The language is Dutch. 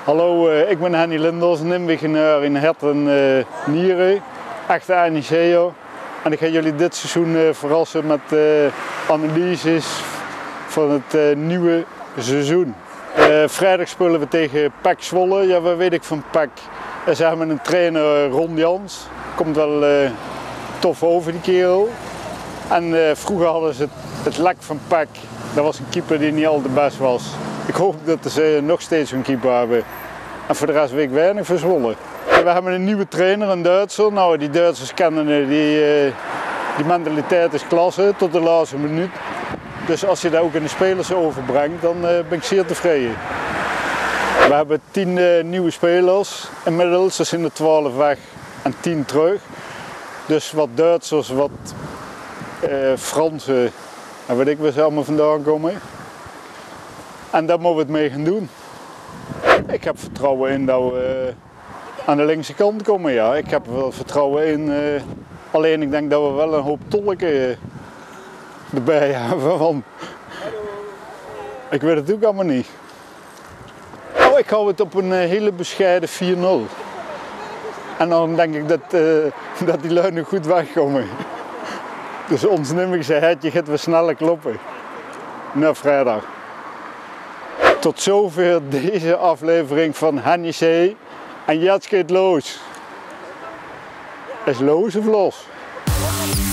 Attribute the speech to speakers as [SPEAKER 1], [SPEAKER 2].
[SPEAKER 1] Hallo, ik ben Henny Linders, een inwoner in Herten-Nieren, echte NEC'er. En ik ga jullie dit seizoen verrassen met analyses van het nieuwe seizoen. Vrijdag spelen we tegen PEC Zwolle. Ja, wat weet ik van PEC? Ze hebben een trainer, Ron Jans. Komt wel tof over die kerel. En vroeger hadden ze het lek van PEC. Dat was een keeper die niet al de best was. Ik hoop dat ze nog steeds een keeper hebben. En voor de rest weet ik weinig van Zwolle. We hebben een nieuwe trainer, een Duitser. Nou, die Duitsers kennen die mentaliteit is klasse tot de laatste minuut. Dus als je dat ook in de spelers overbrengt, dan ben ik zeer tevreden. We hebben 10 nieuwe spelers inmiddels. Er zijn er 12 weg en 10 terug. Dus wat Duitsers, wat Fransen en weet ik waar ze allemaal vandaan komen. En daar moeten we het mee gaan doen. Ik heb vertrouwen in dat we aan de linkse kant komen. Ja. Ik heb er wel vertrouwen in. Alleen ik denk dat we wel een hoop tolken erbij hebben. Want ik weet het ook allemaal niet. Oh, ik hou het op een hele bescheiden 4-0. En dan denk ik dat die lui nog goed wegkomen. Dus ons Nimmerse hetje gaat weer sneller kloppen. Na vrijdag. Tot zover deze aflevering van NEC. En jetzt geht los. Is los of los?